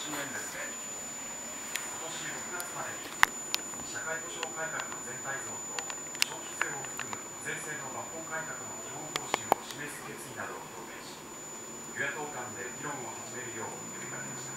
新演説で、今年6月までに社会保障改革の全体像と消費税を含む税制の抜本改革の基本方針を示す決意などを表明し、与野党間で議論を始めるよう呼びかけました。